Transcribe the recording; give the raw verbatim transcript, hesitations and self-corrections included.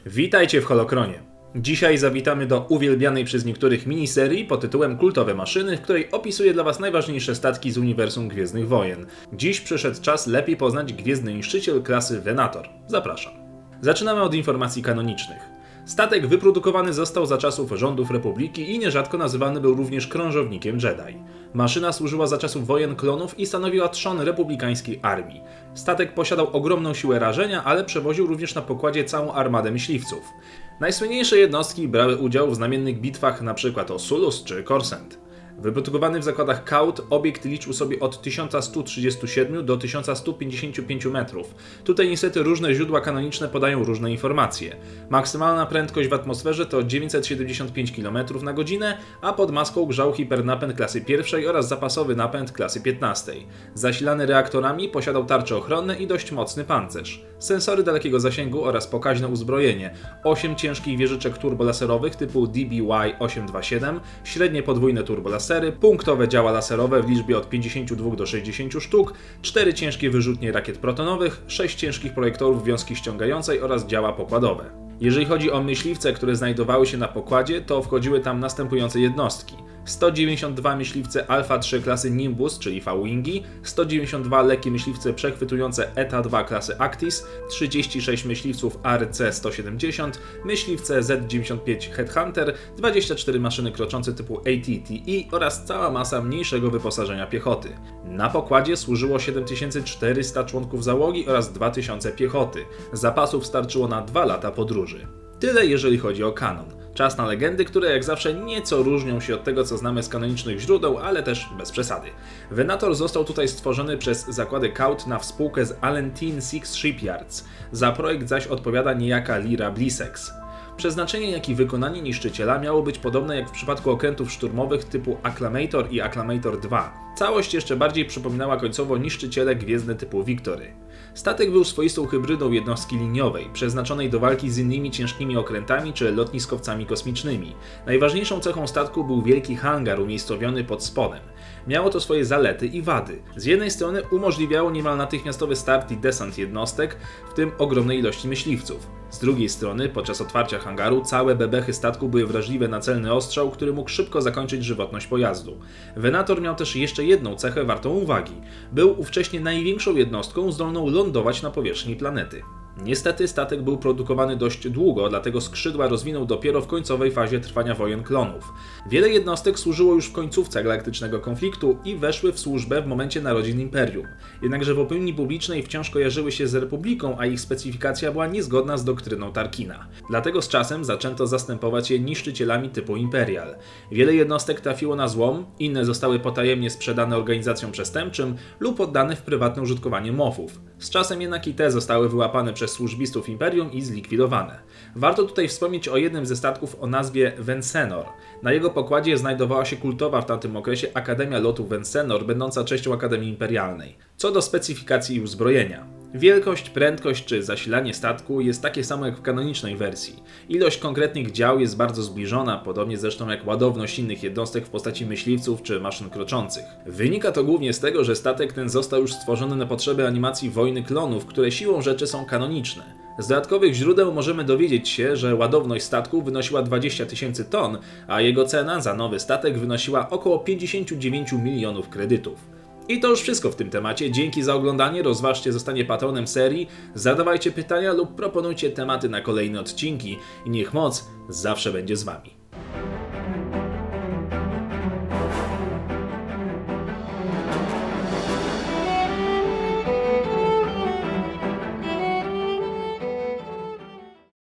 Witajcie w Holokronie. Dzisiaj zawitamy do uwielbianej przez niektórych miniserii pod tytułem Kultowe Maszyny, w której opisuję dla Was najważniejsze statki z uniwersum Gwiezdnych Wojen. Dziś przyszedł czas lepiej poznać gwiezdny niszczyciel klasy Venator. Zapraszam. Zaczynamy od informacji kanonicznych. Statek wyprodukowany został za czasów rządów Republiki i nierzadko nazywany był również krążownikiem Jedi. Maszyna służyła za czasów wojen klonów i stanowiła trzon republikańskiej armii. Statek posiadał ogromną siłę rażenia, ale przewoził również na pokładzie całą armadę myśliwców. Najsłynniejsze jednostki brały udział w znamiennych bitwach np. o Sulus czy Korsent. Wyprodukowany w zakładach Kaut, obiekt liczył sobie od tysiąc sto trzydziestu siedmiu do tysiąc sto pięćdziesięciu pięciu metrów. Tutaj niestety różne źródła kanoniczne podają różne informacje. Maksymalna prędkość w atmosferze to dziewięćset siedemdziesiąt pięć kilometrów na godzinę, a pod maską grzał hipernapęd klasy pierwszej oraz zapasowy napęd klasy piętnastej. Zasilany reaktorami posiadał tarcze ochronne i dość mocny pancerz. Sensory dalekiego zasięgu oraz pokaźne uzbrojenie, osiem ciężkich wieżyczek turbolaserowych typu D B Y osiemset dwadzieścia siedem, średnie podwójne turbolasery, punktowe działa laserowe w liczbie od pięćdziesięciu dwóch do sześćdziesięciu sztuk, cztery ciężkie wyrzutnie rakiet protonowych, sześć ciężkich projektorów wiązki ściągającej oraz działa pokładowe. Jeżeli chodzi o myśliwce, które znajdowały się na pokładzie, to wchodziły tam następujące jednostki. sto dziewięćdziesiąt dwa myśliwce Alfa trzy klasy Nimbus, czyli V-Wingi, sto dziewięćdziesiąt dwa lekkie myśliwce przechwytujące E T A dwa klasy Actis, trzydzieści sześć myśliwców A R C sto siedemdziesiąt, myśliwce Z dziewięćdziesiąt pięć Headhunter, dwadzieścia cztery maszyny kroczące typu A T T E oraz cała masa mniejszego wyposażenia piechoty. Na pokładzie służyło siedem tysięcy czterysta członków załogi oraz dwa tysiące piechoty. Zapasów starczyło na dwa lata podróży. Tyle jeżeli chodzi o kanon. Czas na legendy, które jak zawsze nieco różnią się od tego, co znamy z kanonicznych źródeł, ale też bez przesady. Venator został tutaj stworzony przez zakłady Kaut na współkę z Allentine Six Shipyards. Za projekt zaś odpowiada niejaka Lyra Blisex. Przeznaczenie, jak i wykonanie niszczyciela miało być podobne jak w przypadku okrętów szturmowych typu Acclamator i Acclamator dwa. Całość jeszcze bardziej przypominała końcowo niszczyciele gwiezdne typu Victory. Statek był swoistą hybrydą jednostki liniowej, przeznaczonej do walki z innymi ciężkimi okrętami czy lotniskowcami kosmicznymi. Najważniejszą cechą statku był wielki hangar umiejscowiony pod spodem. Miało to swoje zalety i wady. Z jednej strony umożliwiało niemal natychmiastowy start i desant jednostek, w tym ogromnej ilości myśliwców. Z drugiej strony, podczas otwarcia hangaru, całe bebechy statku były wrażliwe na celny ostrzał, który mógł szybko zakończyć żywotność pojazdu. Venator miał też jeszcze jedną cechę wartą uwagi. Był ówcześnie największą jednostką zdolną lądować na powierzchni planety. Niestety statek był produkowany dość długo, dlatego skrzydła rozwinął dopiero w końcowej fazie trwania wojen klonów. Wiele jednostek służyło już w końcówce galaktycznego konfliktu i weszły w służbę w momencie narodzin Imperium. Jednakże w opinii publicznej wciąż kojarzyły się z Republiką, a ich specyfikacja była niezgodna z doktryną Tarkina. Dlatego z czasem zaczęto zastępować je niszczycielami typu Imperial. Wiele jednostek trafiło na złom, inne zostały potajemnie sprzedane organizacjom przestępczym lub oddane w prywatne użytkowanie mofów. Z czasem jednak i te zostały wyłapane przez służbistów Imperium i zlikwidowane. Warto tutaj wspomnieć o jednym ze statków o nazwie Vensenor. Na jego pokładzie znajdowała się kultowa w tamtym okresie Akademia Lotu Vensenor, będąca częścią Akademii Imperialnej. Co do specyfikacji i uzbrojenia. Wielkość, prędkość czy zasilanie statku jest takie samo jak w kanonicznej wersji. Ilość konkretnych dział jest bardzo zbliżona, podobnie zresztą jak ładowność innych jednostek w postaci myśliwców czy maszyn kroczących. Wynika to głównie z tego, że statek ten został już stworzony na potrzeby animacji Wojny Klonów, które siłą rzeczy są kanoniczne. Z dodatkowych źródeł możemy dowiedzieć się, że ładowność statku wynosiła dwadzieścia tysięcy ton, a jego cena za nowy statek wynosiła około pięćdziesiąt dziewięć milionów kredytów. I to już wszystko w tym temacie. Dzięki za oglądanie, rozważcie zostanie patronem serii, zadawajcie pytania lub proponujcie tematy na kolejne odcinki i niech moc zawsze będzie z Wami.